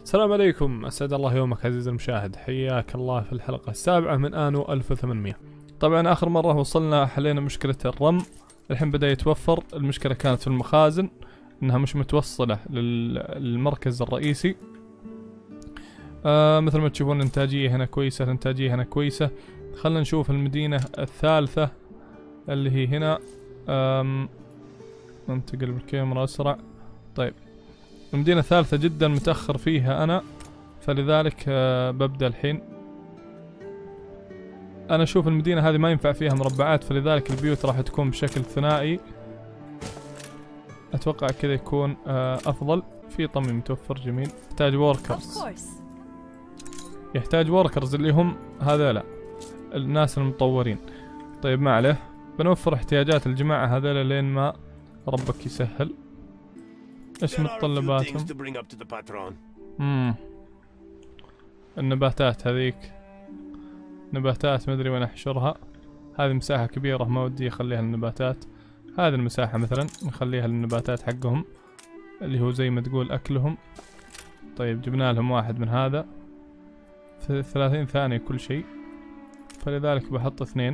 السلام عليكم، أسعد الله يومك عزيزي المشاهد، حياك الله في الحلقة السابعة من آنو 1800. طبعا آخر مرة وصلنا حلينا مشكلة الرم، الحين بدأ يتوفر. المشكلة كانت في المخازن إنها مش متوصلة للمركز الرئيسي. مثل ما تشوفون الإنتاجية هنا كويسة، الإنتاجية هنا كويسة. خلنا نشوف المدينة الثالثة اللي هي هنا. ننتقل بالكاميرا أسرع. طيب المدينة الثالثة جدا متأخر فيها أنا، فلذلك ببدأ الحين. أنا أشوف المدينة هذه ما ينفع فيها مربعات، فلذلك البيوت راح تكون بشكل ثنائي. أتوقع كذا يكون أفضل. في طمي متوفر جميل. يحتاج وركرز، يحتاج وركرز اللي هم هذولا الناس المطورين. طيب ما عليه، بنوفر احتياجات الجماعة هذولا لين ما ربك يسهل. ايش متطلباتهم؟ النباتات هذيك نباتات مدري وين احشرها. هذه مساحة كبيرة ما ودي اخليها للنباتات. هذه المساحة مثلا نخليها للنباتات حقهم اللي هو زي ما تقول اكلهم. طيب جبنا لهم واحد من هذا في 30 ثانية كل شيء، فلذلك بحط 2.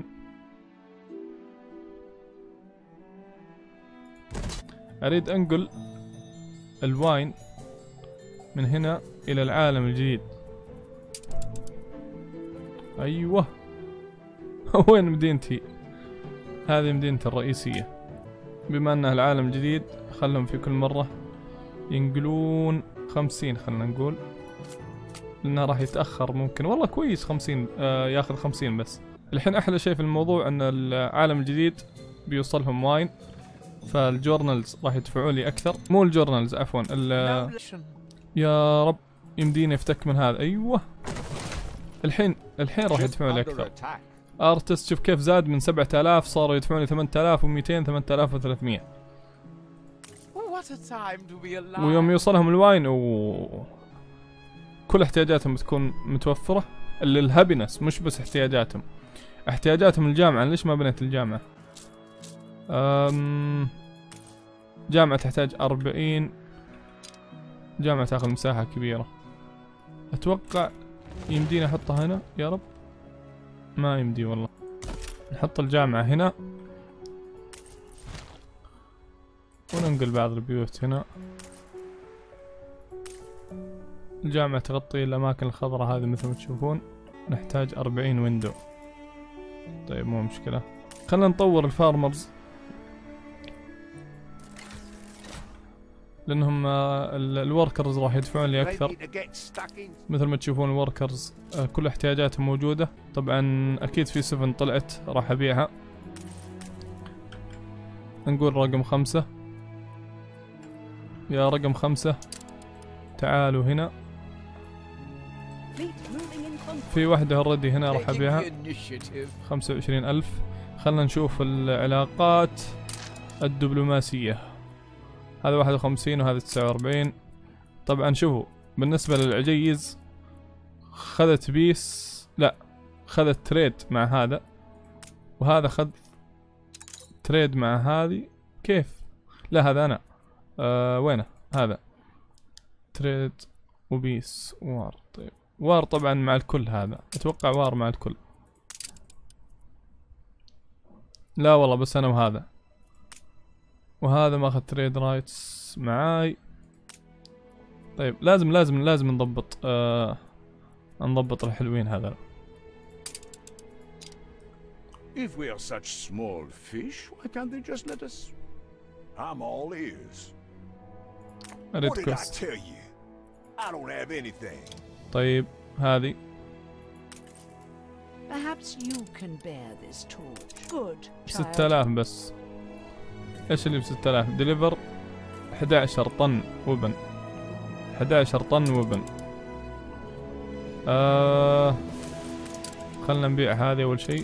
اريد انقل الواين من هنا الى العالم الجديد. ايوه وين مدينتي؟ هذه مدينتي الرئيسية. بما انها العالم الجديد خلهم في كل مرة ينقلون 50، خلنا نقول لانه راح يتأخر ممكن. والله كويس 50، ياخذ 50 بس. الحين احلى شيء في الموضوع ان العالم الجديد بيوصلهم واين، فالجورنالز راح يدفعوا لي اكثر. مو الجورنالز عفوا يا رب يمديني يفتك من هذا. ايوه الحين راح يدفعوا لي اكثر. ارتست شوف كيف زاد من 7000 صاروا يدفعون لي 8200 8300. ويوم يوصلهم الواين كل احتياجاتهم بتكون متوفرة. الهابينس مش بس احتياجاتهم الجامعة. ليش ما بنيت الجامعة؟ جامعة تحتاج 40. جامعة تاخذ مساحة كبيرة. اتوقع يمديني احطها هنا. يا رب ما يمدي والله. نحط الجامعة هنا وننقل بعض البيوت هنا. الجامعة تغطي الاماكن الخضراء هذه مثل ما تشوفون. نحتاج 40 ويندو. طيب مو مشكلة، خلنا نطور الفارمرز لانهم الوركرز راح يدفعون لي اكثر. مثل ما تشوفون الوركرز كل احتياجاتهم موجودة. طبعا اكيد في 7 طلعت راح ابيعها. نقول رقم 5. يا رقم 5 تعالوا هنا. في واحدة اوريدي هنا راح ابيعها 25,000. خلنا نشوف العلاقات الدبلوماسية. هذا 51 وهذا 49. طبعا شوفوا بالنسبة للعجيز خذت بيس، لا خذت تريد مع هذا، وهذا خذ تريد مع هذه. كيف؟ لا هذا انا وينه؟ هذا تريد وبيس وار. طيب وار طبعا مع الكل. هذا اتوقع وار مع الكل. لا والله بس انا وهذا، وهذا ما اخذ تريد رايتس معاي. طيب لازم نضبط الحلوين هذا. If we are such small fish, why can't they just let us? I'm all ears. What did I tell you? I don't have anything. طيب هذه. Perhaps you can bear this torch. Good. 6000 بس. ايش اللي ب6000؟ ديليفر 11 طن وبن. 11 طن وبن. خلنا نبيع هذه اول شيء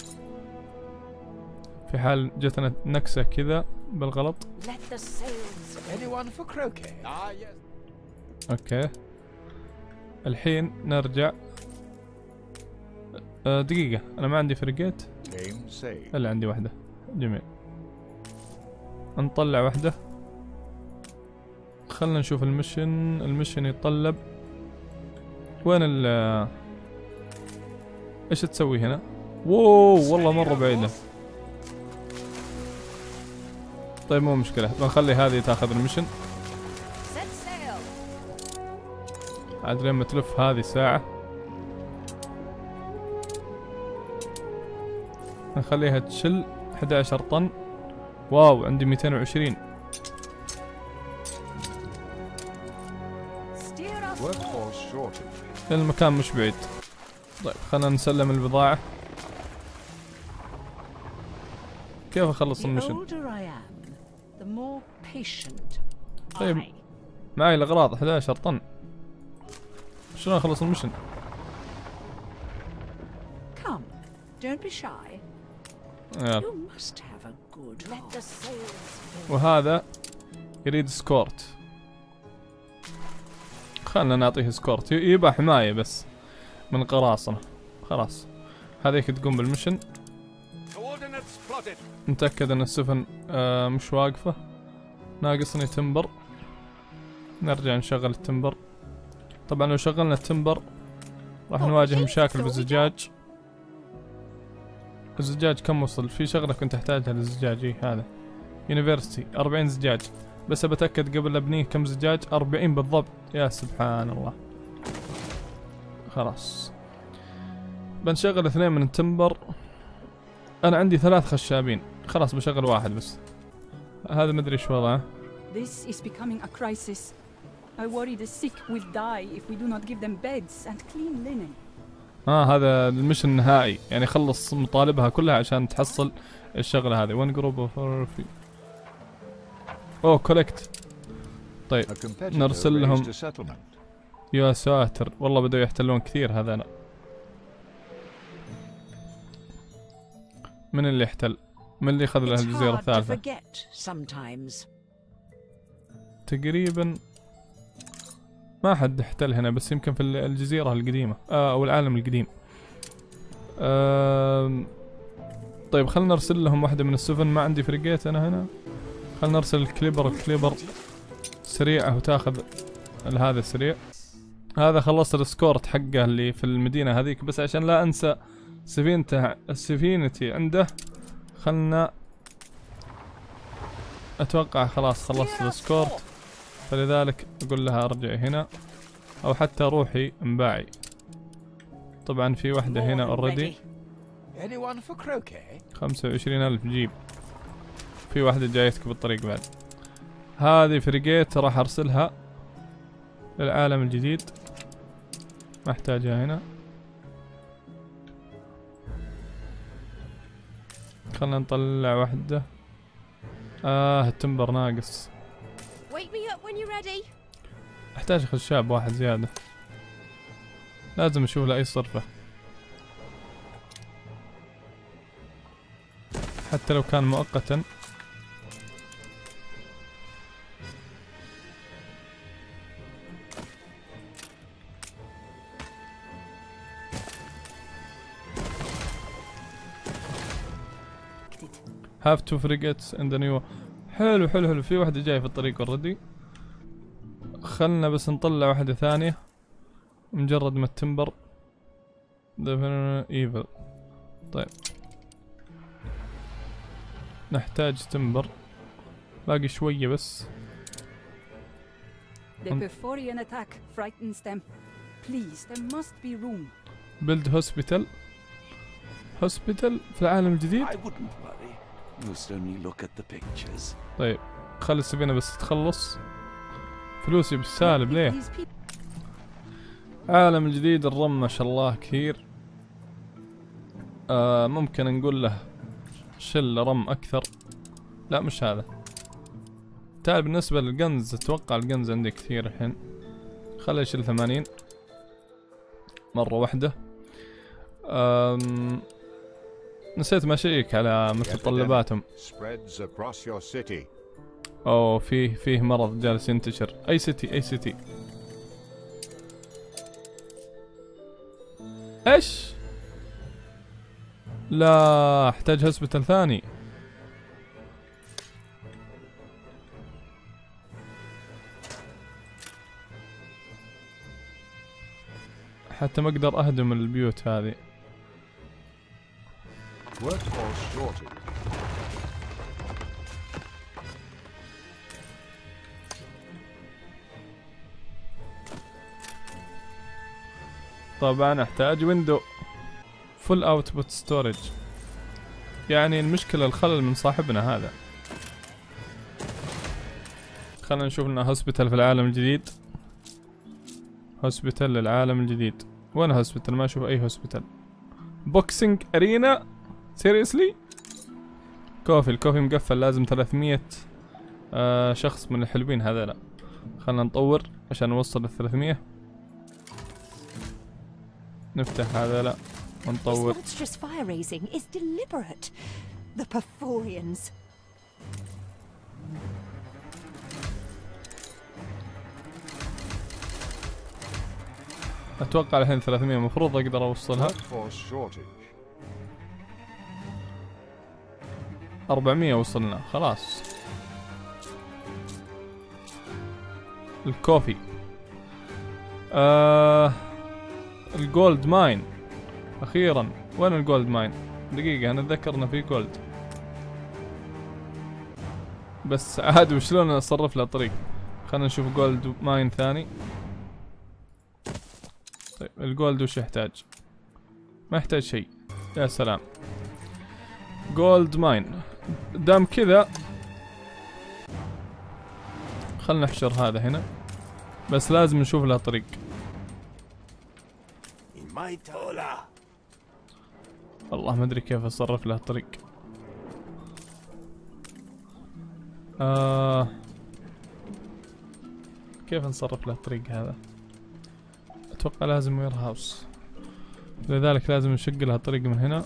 في حال جتنا نكسة كذا بالغلط. اوكي الحين نرجع. دقيقة انا ما عندي فرقيت الا عندي واحدة. جميل نطلع واحدة. خلنا نشوف المشن يتطلب وين ال ايش تسوي هنا؟ واو والله مرة بعيدة. طيب مو مشكلة، بنخلي هذه تاخذ المشن عاد لما تلف هذه ساعة. نخليها تشل 11 طن. واو عندي 220. المكان مش بعيد. طيب خلنا نسلم البضاعة. كيف اخلص المشن؟ طيب معي الاغراض 11 طن، شلون اخلص المشن؟ وهذا يريد سكورت، خلنا نعطيه سكورت، يبقى حماية بس من قراصنة. خلاص هذيك تقوم بالمشن. نتأكد ان السفن مش واقفة. ناقصني تمبر، نرجع نشغل التمبر. طبعا لو شغلنا التمبر راح نواجه مشاكل بالزجاج. الزجاج كم وصل؟ في شغلة كنت احتاجها للزجاج. هذا يونيفرسيتي 40 زجاج، بس بتأكد قبل ابنيه كم زجاج. 40 بالضبط، يا سبحان الله. خلاص بنشغل 2 من التمبر. انا عندي 3 خشابين، خلاص بشغل 1 بس. هذا مدري شو وضعه. This is becoming a crisis. I worry the sick will die if we do not give them beds and clean linen. هذا المشن النهائي، يعني خلص مطالبها كلها عشان تحصل الشغلة هذه. وين جروب في اوه كولكت. طيب نرسل لهم. يا ساتر والله بدأوا يحتلون كثير هذانا. من اللي احتل؟ من اللي اخذ له الجزيرة الثالثة؟ تقريبا ما حد احتل هنا، بس يمكن في الجزيرة القديمة او العالم القديم. طيب خلنا نرسل لهم واحدة من السفن. ما عندي فريقيت انا هنا. خلنا نرسل الكليبر سريعة وتاخذ هذا سريع. هذا خلصت السكورت حقه اللي في المدينة هذيك، بس عشان لا انسى سفينتي عنده. خلنا اتوقع خلاص خلصت السكورت، فلذلك اقول لها ارجعي هنا او حتى روحي انباعي. طبعا في واحدة هنا اوريدي 25,000 جيب. في واحدة جايتك بالطريق بعد. هذه فريقيت راح ارسلها للعالم الجديد، ما احتاجها هنا. خلنا نطلع واحدة. التمبر ناقص. احتاج خشاب واحد زيادة، لازم اشوف له اي صرفة حتى لو كان مؤقتا. have two frigates and a new. حلو حلو حلو. في واحدة جاية في الطريق اوريدي. خلنا بس نطلع واحدة ثانية مجرد ما التمبر ايفل. طيب نحتاج تمبر، باقي شوية بس. The Beforian attack frightens them. Please, there must be room. build hospital في العالم الجديد. طيب خلي السفينة بس تخلص. فلوسي بالسالب ليه؟ عالم الجديد الرم ما شاء الله كثير. ممكن نقول له شل رم اكثر. لا مش هذا. تعال بالنسبة للجنز، اتوقع الجنز عندي كثير الحين. خلي يشيل 80 مرة واحدة. نسيت ما اشيك على متطلباتهم. اوه فيه مرض جالس ينتشر. اي سيتي ايش؟ لا احتاج هوسبيتال ثاني. حتى ما اقدر اهدم البيوت هذه. طبعا احتاج ويندو فول اوتبوت ستورج. يعني المشكلة الخلل من صاحبنا هذا. خلنا نشوف لنا هوسبيتال في العالم الجديد. هوسبيتال للعالم الجديد. وين هوسبيتال؟ ما اشوف اي هوسبيتال. بوكسينج ارينا سيريسلي. كوفي، الكوفي مقفل، لازم 300 شخص من الحلوين هذا. خلنا نطور عشان نوصل ل300. نفتح هذا لا ونطور. اتوقع الحين 300 المفروض اقدر اوصلها. 400 وصلنا خلاص. الكوفي الجولد ماين اخيرا. وين الجولد ماين؟ دقيقة انا اتذكر انه في جولد، بس عاد وشلون اصرف له طريق. خلنا نشوف جولد ماين ثاني. طيب الجولد وش يحتاج؟ ما يحتاج شيء. يا سلام. جولد ماين دام كذا خلنا نحشر هذا هنا، بس لازم نشوف له طريق. والله ما ادري كيف اصرف له طريق. كيف نصرف له الطريق هذا؟ اتوقع لازم وير هاوس، لذلك لازم نشق لها طريق من هنا.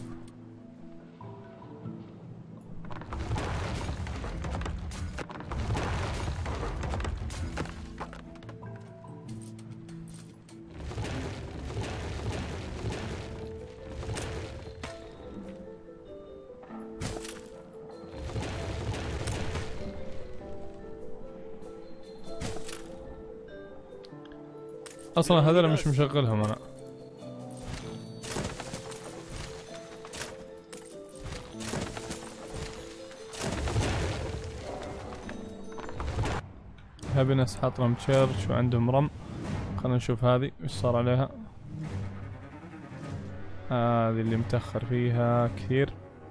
اصلا هذول مش مشغلهم انا. هابينس حاط لهم تشيرش وعندهم رم. خلنا نشوف هذه وش صار عليها. هذه اللي متأخر فيها كثير.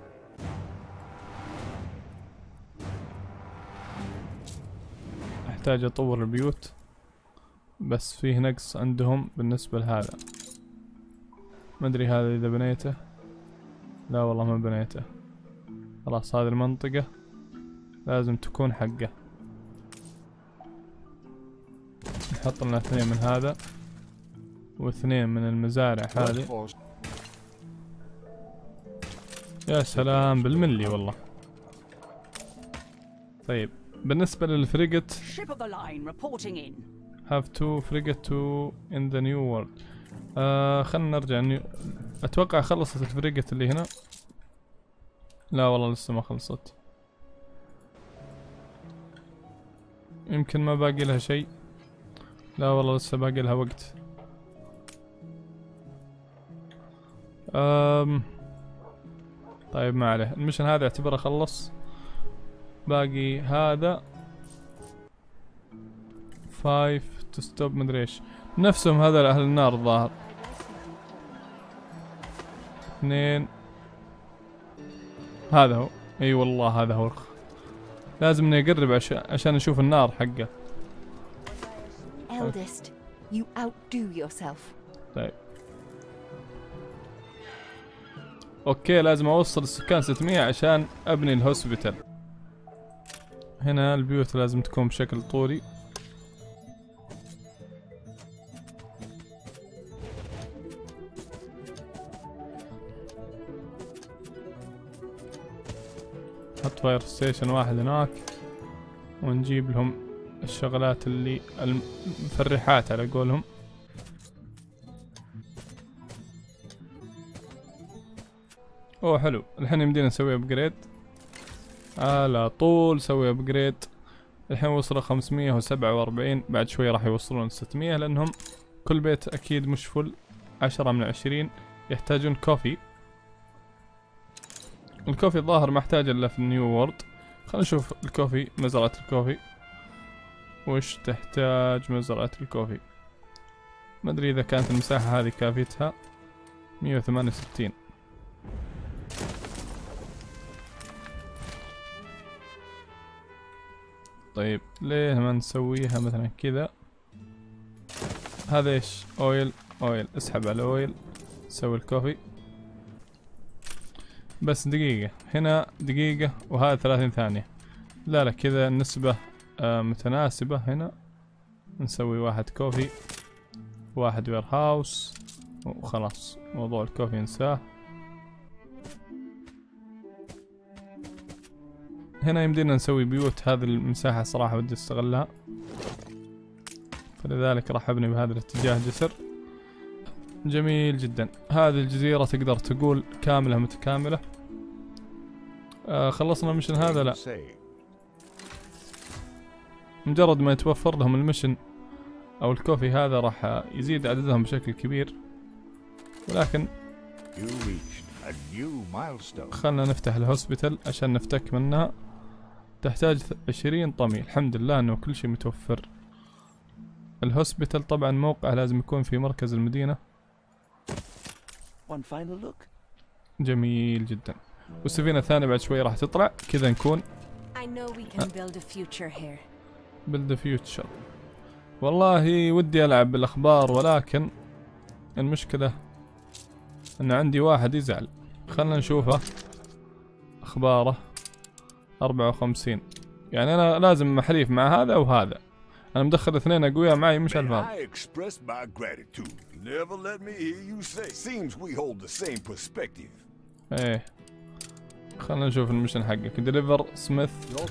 احتاج اطور البيوت، بس فيه نقص عندهم بالنسبة لهذا. ما ادري هذا اذا بنيته. لا والله ما بنيته. خلاص هذه المنطقة لازم تكون حقه. نحط لنا 2 من هذا و2 من المزارع هذه. يا سلام بالملي والله. طيب بالنسبة للفريجت have to frigate to in the new world. خلنا نرجع. اتوقع خلصت الفريجت اللي هنا. لا والله لسه ما خلصت. يمكن ما باقي لها شيء. لا والله لسه باقي لها وقت. طيب ما عليه، المشن هذا اعتبره خلص. باقي هذا 5 to stop مدري ايش. نفسهم هذا اهل النار الظاهر. 2 هذا هو. اي والله هذا هو. لازم نقرب عشان نشوف النار حقه. Eldest, you outdo yourself. طيب اوكي لازم اوصل السكان 600 عشان ابني الهوسبيتال. هنا البيوت لازم تكون بشكل طولي. حط فاير ستيشن واحد هناك، ونجيب لهم الشغلات اللي المفرحات على قولهم. اوه حلو. الحين يمدينا نسوي ابجريد على طول. سوي ابجريد. الحين وصلوا 547. بعد شوي راح يوصلون 600 لانهم كل بيت اكيد مش فل. 10 من 20 يحتاجون كوفي. الكوفي الظاهر ما احتاج الا في النيو وورد. خلينا نشوف الكوفي، مزرعة الكوفي وش تحتاج مزرعة الكوفي. ما ادري اذا كانت المساحة هذه كافيتها. 168. طيب ليه ما نسويها مثلا كذا؟ هذا ايش؟ اويل. اسحب على اويل، سوي الكوفي. بس دقيقة، هنا دقيقة وهذا 30 ثانية. لا كذا النسبة متناسبة. هنا نسوي 1 كوفي 1 وير هاوس وخلاص، موضوع الكوفي ننساه. هنا يمدينا نسوي بيوت. هذه المساحة صراحة بدي استغلها، فلذلك راح ابني بهذا الاتجاه جسر. جميل جدا. هذه الجزيرة تقدر تقول كاملة متكاملة. خلصنا المشن هذا؟ لا، مجرد ما يتوفر لهم المشن او الكوفي هذا راح يزيد عددهم بشكل كبير. ولكن خلنا نفتح الهوسبيتال عشان نفتك منها. تحتاج 20 طمي. الحمد لله انه كل شيء متوفر. الهوسبيتال طبعا موقع لازم يكون في مركز المدينة. جميل جدا. والسفينة الثانية بعد شوي راح تطلع كذا نكون build a future. والله ودي ألعب بالأخبار، ولكن المشكلة أن عندي واحد يزعل. خلنا نشوفه أخباره. 54. يعني أنا لازم حليف مع هذا وهذا. أنا مدخل 2 أقوياء معي مش الفاضي. إيه، خلنا نشوف المشن حقك. ديليفر سميث.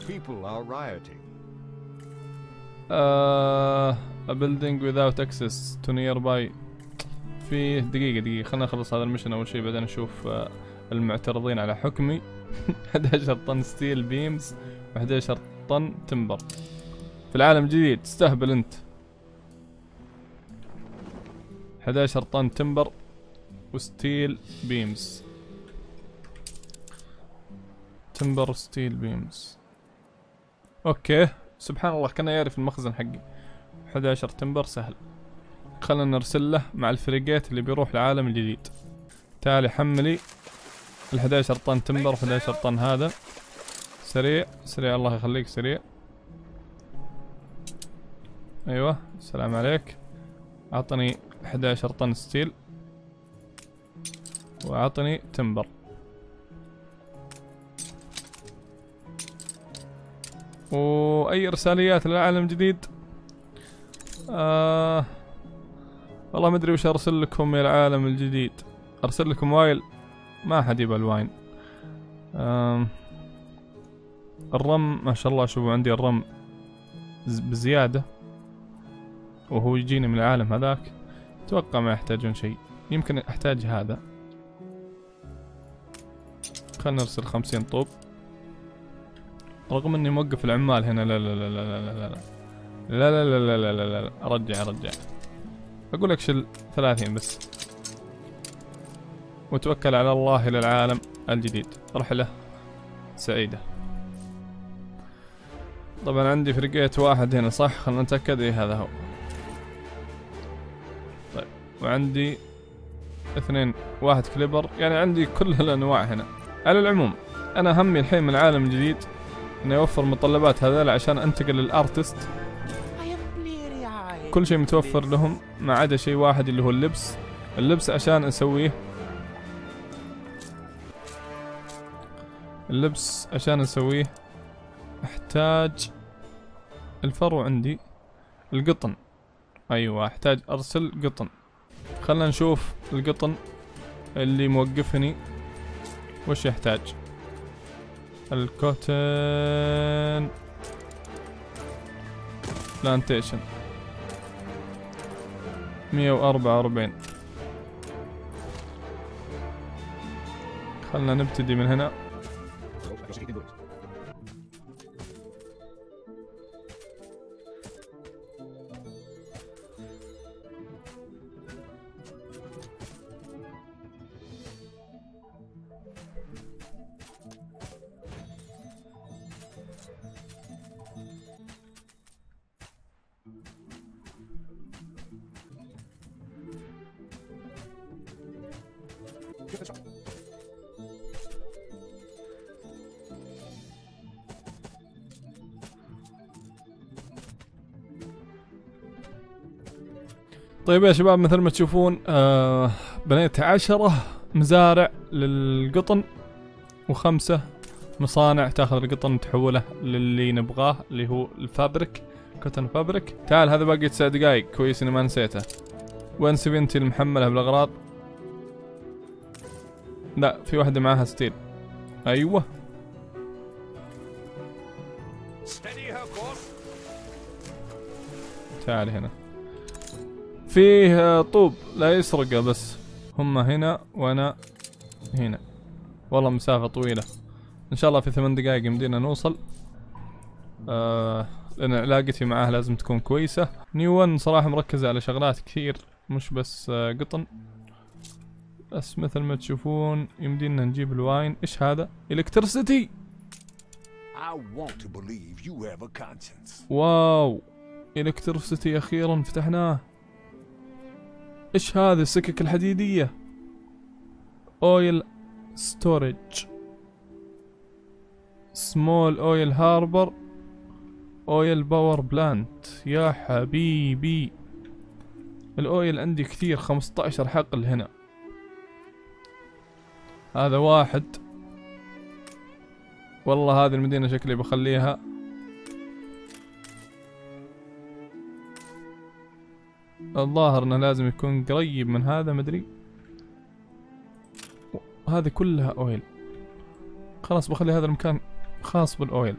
a building without access to nearby. في دقيقة خلنا نخلص هذا المشن أول شيء، بعدين نشوف المعترضين على حكمي. 11 طن ستيل بيمز و11 طن تمبر في العالم الجديد. تستهبل انت. 11 طن تمبر وستيل بيمز. تمبر وستيل بيمز. اوكي، سبحان الله كان يعرف المخزن حقي. 11 تمبر سهل. خلنا نرسل له مع الفريقات اللي بيروح العالم الجديد. تعالي حملي 11 طن تمبر و11 طن هذا. سريع الله يخليك سريع. ايوه السلام عليك. اعطني 11 طن ستيل واعطني تمبر. واي ارساليات للعالم الجديد؟ والله ما ادري وش ارسل لكم يا العالم الجديد. ارسل لكم وايل؟ ما حد يبغى الواين. الرم ما شاء الله، شوفوا عندي الرم بزيادة وهو يجيني من العالم هذاك. اتوقع ما يحتاجون شيء. يمكن احتاج هذا. خلنا نرسل 50 طوب، رغم اني موقف العمال هنا. لا لا لا لا لا لا لا لا لا لا لا لا لا. رجع اقول لك شل 30 بس، وتوكل على الله الى العالم الجديد. رحلة سعيدة. طبعا عندي فرقيت واحد هنا صح؟ خلنا نتأكد. ايه هذا هو. طيب وعندي 2 1 كليبر. يعني عندي كل الانواع هنا. على العموم انا همي الحين من العالم الجديد انه يوفر متطلبات هذول عشان انتقل للارتست. كل شيء متوفر لهم ما عدا شيء واحد اللي هو اللبس. اللبس عشان اسويه، احتاج الفرو. عندي القطن. ايوه احتاج ارسل قطن. خلنا نشوف القطن اللي موقفني وش يحتاج. الكوتن بلانتيشن 144. خلنا نبتدي من هنا. طيب يا شباب، مثل ما تشوفون بنيت 10 مزارع للقطن و5 مصانع تاخذ القطن تحوله للي نبغاه اللي هو الفابريك، كوتن فابريك. تعال هذا باقي 9 دقايق، كويس اني ما نسيته. وين 70 المحملة بالاغراض؟ لا، في واحدة معاها ستيل. ايوه تعال هنا. فيه طوب لا يسرقه، بس هم هنا وانا هنا. والله مسافة طويلة. ان شاء الله في 8 دقايق يمدينا نوصل. لان علاقتي معاه لازم تكون كويسة. نيو 1 صراحة مركزة على شغلات كثير، مش بس قطن. بس مثل ما تشوفون يمدينا نجيب الواين. ايش هذا؟ الكترسيتي. واو، الكترسيتي اخيرا فتحناه. ايش هذه السكك الحديدية؟ اويل ستورج، سمول اويل هاربر، اويل باور بلانت. يا حبيبي الاويل عندي كثير، 15 حقل هنا. هذا واحد. والله هذه المدينة شكلي بخليها الظاهر انه لازم يكون قريب من هذا، مدري. هذه كلها اويل. خلاص بخلي هذا المكان خاص بالاويل.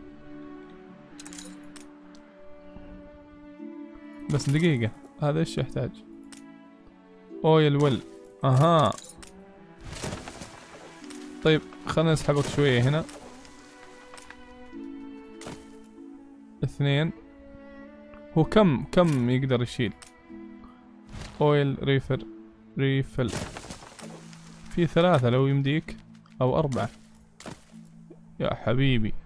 بس دقيقة، هذا ايش يحتاج؟ اويل ويل. اها طيب خلنا نسحبك شوية هنا. 2. هو كم يقدر يشيل؟ اويل ريفل. في 3 لو يمديك، او 4. يا حبيبي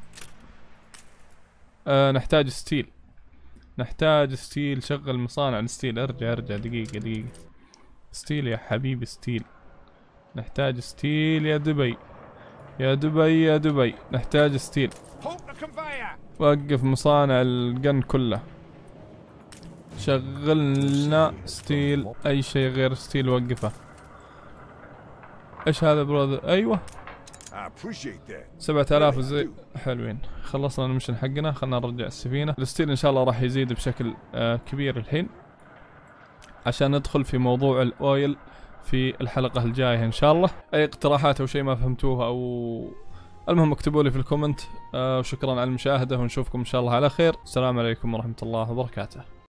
نحتاج ستيل. نحتاج ستيل. شغل مصانع الستيل. ارجع دقيقة. ستيل يا حبيبي، ستيل. نحتاج ستيل يا دبي، يا دبي نحتاج ستيل. وقف مصانع القن كله. شغلنا ستيل. اي شيء غير ستيل وقفه. ايش هذا برودر؟ ايوه 7000 زي حلوين. خلصنا المشن حقنا، خلنا نرجع السفينة. الستيل ان شاء الله راح يزيد بشكل كبير الحين، عشان ندخل في موضوع الاويل في الحلقة الجاية ان شاء الله. اي اقتراحات او شيء ما فهمتوه او المهم اكتبوا لي في الكومنت. وشكرا على المشاهدة، ونشوفكم ان شاء الله على خير. السلام عليكم ورحمة الله وبركاته.